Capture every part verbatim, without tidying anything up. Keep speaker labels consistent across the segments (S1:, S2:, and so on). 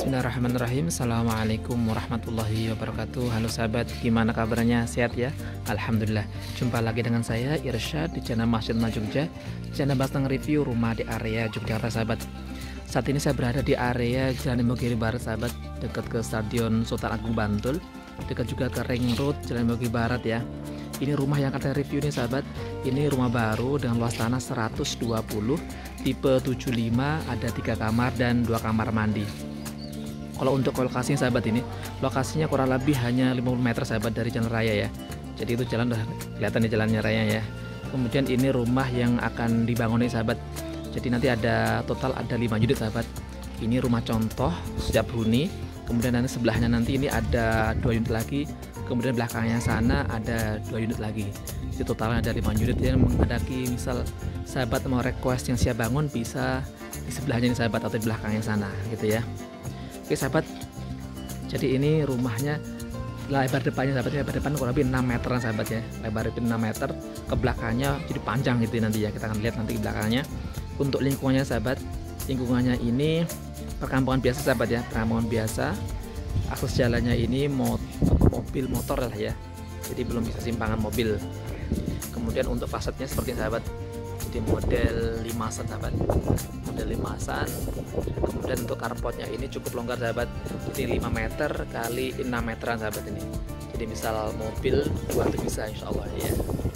S1: Bismillahirrahmanirrahim. Assalamualaikum warahmatullahi wabarakatuh. Halo sahabat, gimana kabarnya? Sehat ya? Alhamdulillah. Jumpa lagi dengan saya Irsyad di channel Masjid Al Jogja, channel bahas tentang review rumah di area Yogyakarta sahabat. Saat ini saya berada di area Jalan Imogiri Barat sahabat, dekat ke Stadion Sultan Agung Bantul, dekat juga ke Ring Road Jalan Imogiri Barat ya. Ini rumah yang akan saya review nih sahabat. Ini rumah baru dengan luas tanah seratus dua puluh, tipe tujuh puluh lima, ada tiga kamar dan dua kamar mandi. Kalau untuk lokasinya sahabat, ini lokasinya kurang lebih hanya lima puluh meter sahabat dari jalan raya ya. Jadi itu jalan udah kelihatan di jalannya raya ya. Kemudian ini rumah yang akan dibangun nih sahabat. Jadi nanti ada total ada lima unit sahabat. Ini rumah contoh sejak huni. Kemudian nanti sebelahnya nanti ini ada dua unit lagi. Kemudian belakangnya sana ada dua unit lagi. Jadi totalnya ada lima unit yang menghadapi misal sahabat mau request yang siap bangun bisa di sebelahnya nih sahabat atau di belakangnya sana gitu ya. Oke sahabat, jadi ini rumahnya lebar depannya sahabat, lebar depan kurang lebih enam meter sahabat ya, lebar enam meter, ke belakangnya jadi panjang gitu nanti ya, kita akan lihat nanti ke belakangnya. Untuk lingkungannya sahabat, lingkungannya ini perkampungan biasa sahabat ya, perkampungan biasa. Akses jalannya ini mobil motor lah ya, jadi belum bisa simpangan mobil. Kemudian untuk fasadnya seperti sahabat, jadi model limasan sahabat, model limasan. Kemudian untuk carportnya ini cukup longgar sahabat, jadi lima meter kali enam meteran sahabat ini. Jadi misal mobil dua itu bisa insya Allah ya.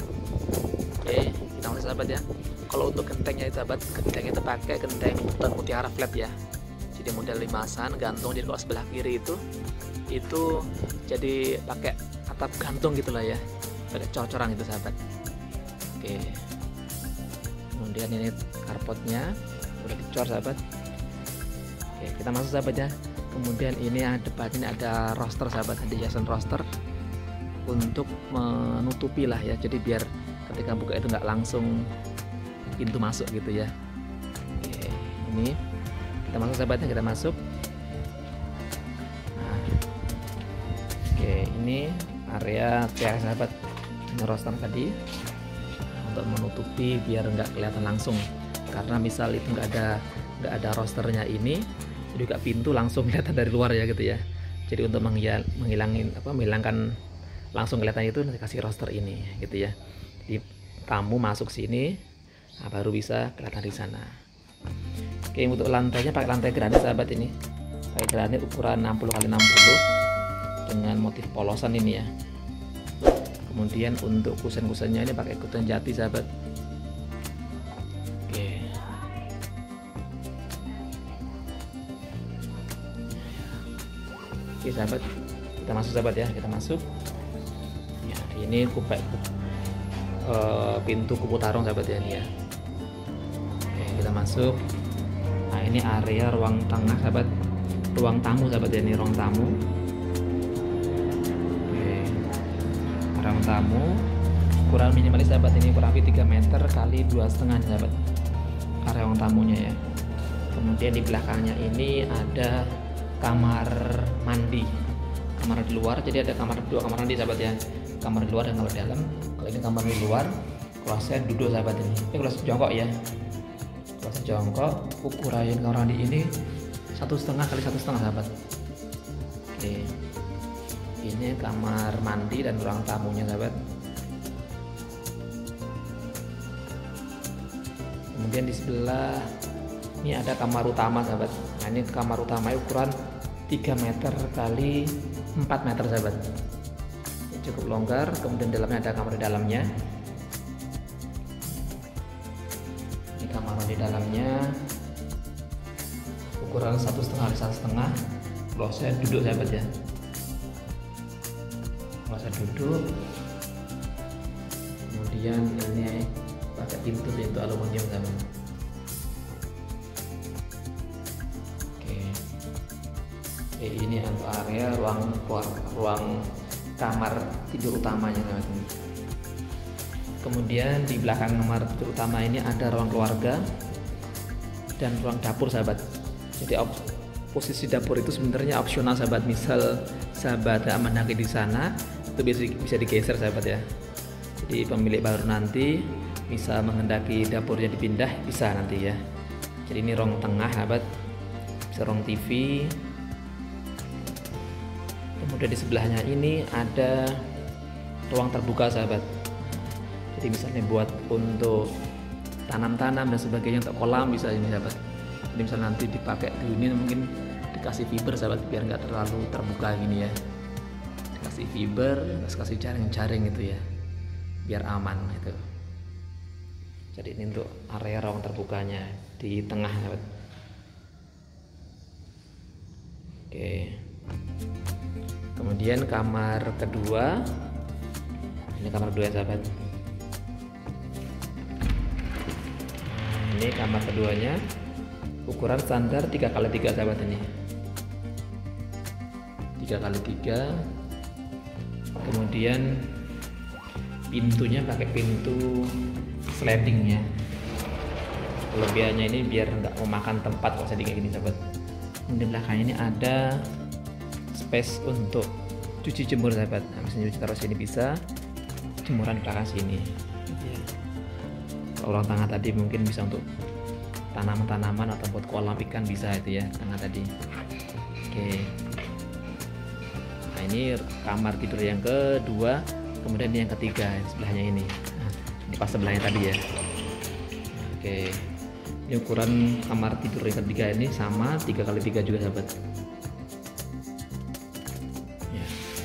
S1: Oke, kita mulai sahabat ya. Kalau untuk gentengnya itu sahabat, genteng itu pakai genteng Hutan Mutiara flat ya. Jadi model limasan gantung, jadi kalau sebelah kiri itu itu jadi pakai atap gantung gitulah ya, pakai cor-coran itu sahabat. Oke. Kemudian ini carportnya udah dicor sahabat. Oke, kita masuk sahabat ya. Kemudian ini ada depannya ada roster sahabat, ada hiasan roster untuk menutupi lah ya, jadi biar ketika buka itu nggak langsung pintu masuk gitu ya. Oke, ini kita masuk sahabatnya, kita masuk. Nah, oke, ini area teras sahabat, ini roster tadi untuk menutupi biar nggak kelihatan langsung, karena misal itu nggak ada nggak ada rosternya ini juga pintu langsung kelihatan dari luar ya gitu ya. Jadi untuk menghil menghilangin apa menghilangkan langsung kelihatan itu nanti kasih roster ini gitu ya. Jadi tamu masuk sini, nah baru bisa kelihatan di sana. Oke, untuk lantainya pakai lantai granit sahabat, ini pakai granit ukuran enam puluh kali enam puluh dengan motif polosan ini ya. Kemudian untuk kusen-kusennya ini pakai kusen jati sahabat. Oke. Oke sahabat, kita masuk sahabat ya, kita masuk. Ya, ini kupek uh, pintu kupu tarung sahabat ya ini ya. Oke, kita masuk. Nah, ini area ruang tengah sahabat, ruang tamu sahabat ya, ini ruang tamu. Ruang tamu ukuran minimalis sahabat, ini kurang lebih tiga meter kali dua setengah sahabat area ruang tamunya ya. Kemudian di belakangnya ini ada kamar mandi, kamar di luar, jadi ada kamar dua kamar mandi sahabat ya, kamar di luar dan kamar dalam. Kalau ini kamar di luar, kalau saya duduk sahabat ini, ini kalau jongkok ya, kalau jongkok ukuran kamar mandi ini satu setengah kali satu setengah sahabat. Oke, ini kamar mandi dan ruang tamunya sahabat. Kemudian di sebelah ini ada kamar utama sahabat. Nah, ini kamar utama ukuran tiga meter kali empat meter sahabat, ini cukup longgar. Kemudian dalamnya ada kamar di dalamnya, ini kamar di dalamnya ukuran satu setengah kali satu setengah. Kalau saya duduk sahabat ya, masa duduk. Kemudian ini pakai pintu pintu aluminium sahabat. Oke. Oke, ini untuk area ruang ruang kamar tidur utamanya sahabat ini. Kemudian di belakang kamar tidur utama ini ada ruang keluarga dan ruang dapur sahabat. Jadi posisi dapur itu sebenarnya opsional sahabat, misal sahabat gak mendaki di sana itu bisa, bisa digeser sahabat ya. Jadi pemilik baru nanti bisa menghendaki dapurnya dipindah, bisa nanti ya. Jadi ini ruang tengah sahabat, bisa ruang T V, Kemudian di sebelahnya ini ada ruang terbuka sahabat. Jadi misalnya buat untuk tanam-tanam dan sebagainya, untuk kolam bisa ini sahabat. Jadi misalnya nanti dipakai di ini mungkin dikasih fiber sahabat, biar nggak terlalu terbuka gini ya. Dikasih fiber, terus kasih jaring-jaring gitu ya, biar aman itu. Jadi ini untuk area ruang terbukanya di tengah sahabat. Oke. Kemudian kamar kedua, ini kamar kedua sahabat. Ini kamar keduanya, ukuran standar tiga kali tiga sahabat ini. tiga kali tiga. Kemudian pintunya pakai pintu sliding ya. Kelebihannya ini biar nggak memakan tempat kalau saya kayak gini sahabat. Di belakang ini ada space untuk cuci jemur sahabat. Nah, misalnya cuci taruh sini bisa, jemuran di belakang sini ya. Kalau ruang tengah tadi mungkin bisa untuk tanaman-tanaman atau buat kolam ikan bisa itu ya, tengah tadi. Oke. Nah ini kamar tidur yang kedua, kemudian yang ketiga sebelahnya ini. Nah, ini pas sebelahnya tadi ya. Oke. Ini ukuran kamar tidur yang ketiga ini sama tiga kali tiga juga sahabat. Ya.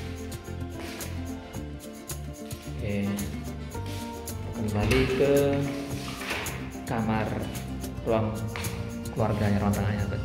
S1: Oke. Kembali ke kamar ruang keluarganya, ruang tengahnya sahabat.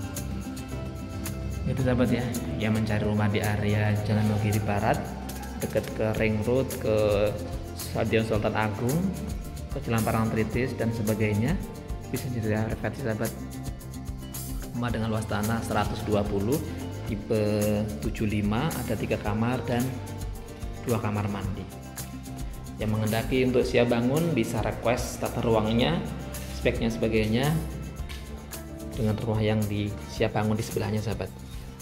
S1: Itu sahabat ya, yang mencari rumah di area Jalan Nogiri Barat, dekat ke Ring Road, ke Stadion Sultan Agung, ke Cilamparang Tritis dan sebagainya, bisa direfleksi sahabat. Rumah dengan luas tanah seratus dua puluh, tipe tujuh puluh lima, ada tiga kamar dan dua kamar mandi. Yang mengendaki untuk siap bangun bisa request tata ruangnya, speknya sebagainya dengan rumah yang di siap bangun di sebelahnya sahabat.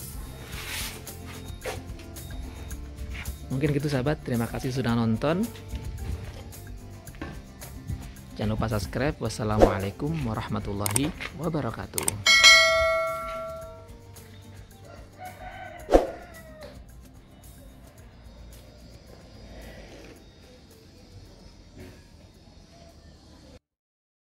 S1: Mungkin gitu sahabat, terima kasih sudah nonton. Jangan lupa subscribe. Wassalamualaikum warahmatullahi wabarakatuh.